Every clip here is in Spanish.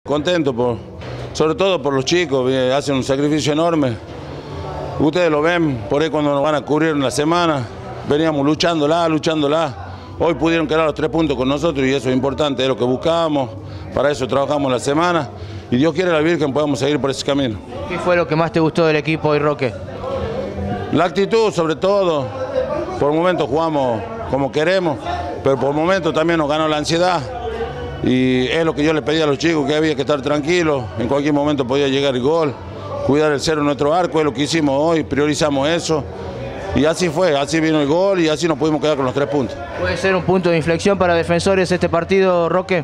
Contento, sobre todo por los chicos, hacen un sacrificio enorme. Ustedes lo ven, por ahí cuando nos van a cubrir en la semana, veníamos luchándola. Hoy pudieron quedar los 3 puntos con nosotros y eso es importante, es lo que buscábamos, para eso trabajamos la semana y Dios quiere la Virgen podamos seguir por ese camino. ¿Qué fue lo que más te gustó del equipo hoy, Roque? La actitud sobre todo, por momentos jugamos como queremos, pero por momentos también nos ganó la ansiedad y es lo que yo le pedí a los chicos, que había que estar tranquilos, en cualquier momento podía llegar el gol, cuidar el cero en nuestro arco, es lo que hicimos hoy, priorizamos eso. Y así fue, así vino el gol y así nos pudimos quedar con los 3 puntos. ¿Puede ser un punto de inflexión para Defensores este partido, Roque?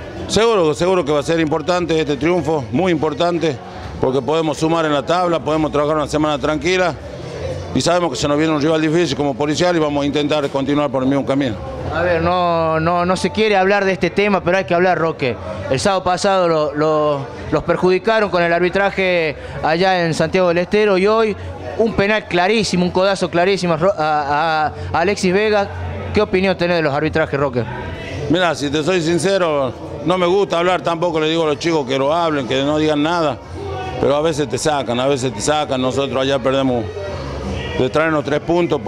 Seguro que va a ser importante este triunfo, muy importante, porque podemos sumar en la tabla, podemos trabajar una semana tranquila y sabemos que se nos viene un rival difícil como Policial y vamos a intentar continuar por el mismo camino. A ver, no se quiere hablar de este tema, pero hay que hablar, Roque. El sábado pasado los perjudicaron con el arbitraje allá en Santiago del Estero y hoy un penal clarísimo, un codazo clarísimo a Alexis Vega. ¿Qué opinión tenés de los arbitrajes, Roque? Mira, si te soy sincero, no me gusta hablar, tampoco le digo a los chicos que lo hablen, que no digan nada, pero a veces te sacan, nosotros allá perdemos de traernos 3 puntos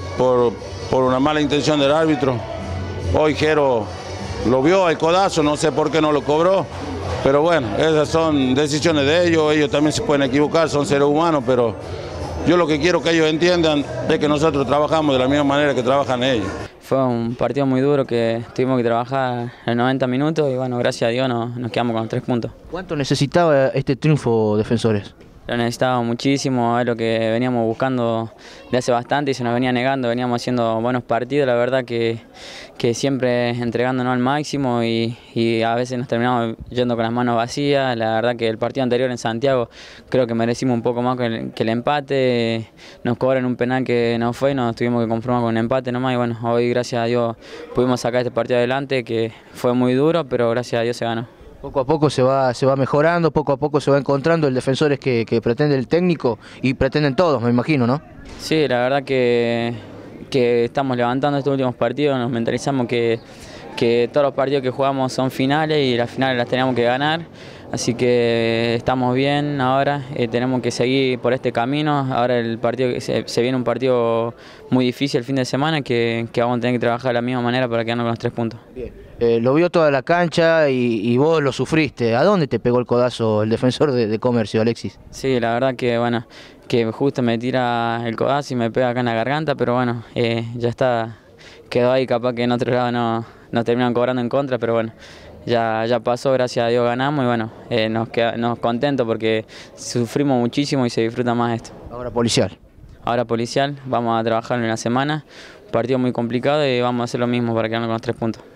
por una mala intención del árbitro. Hoy Jero lo vio el codazo, no sé por qué no lo cobró, pero bueno, esas son decisiones de ellos también se pueden equivocar, son seres humanos, pero yo lo que quiero que ellos entiendan es que nosotros trabajamos de la misma manera que trabajan ellos. Fue un partido muy duro que tuvimos que trabajar en 90 minutos y bueno, gracias a Dios nos quedamos con los 3 puntos. ¿Cuánto necesitaba este triunfo, Defensores? Lo necesitábamos muchísimo, es lo que veníamos buscando de hace bastante y se nos venía negando, veníamos haciendo buenos partidos, la verdad que siempre entregándonos al máximo y a veces nos terminamos yendo con las manos vacías. La verdad que el partido anterior en Santiago creo que merecimos un poco más que el empate, nos cobran un penal que no fue y nos tuvimos que conformar con un empate nomás y bueno, hoy gracias a Dios pudimos sacar este partido adelante que fue muy duro, pero gracias a Dios se ganó. Poco a poco se va mejorando, poco a poco se va encontrando el Defensores que pretende el técnico y pretenden todos, me imagino, ¿no? Sí, la verdad que estamos levantando estos últimos partidos, nos mentalizamos que todos los partidos que jugamos son finales y las finales las tenemos que ganar, así que estamos bien ahora, tenemos que seguir por este camino. Ahora el partido se viene un partido muy difícil el fin de semana que vamos a tener que trabajar de la misma manera para quedarnos con los 3 puntos. Bien. Lo vio toda la cancha y vos lo sufriste. ¿A dónde te pegó el codazo el defensor de Comercio, Alexis? Sí, la verdad que bueno, que justo me tira el codazo y me pega acá en la garganta, pero bueno, ya está, quedó ahí, capaz que en otro lado no terminan cobrando en contra, pero bueno, ya pasó, gracias a Dios ganamos y bueno, nos contentos porque sufrimos muchísimo y se disfruta más esto. Ahora Policial. Ahora Policial, vamos a trabajar en una semana, un partido muy complicado y vamos a hacer lo mismo para quedarnos con los 3 puntos.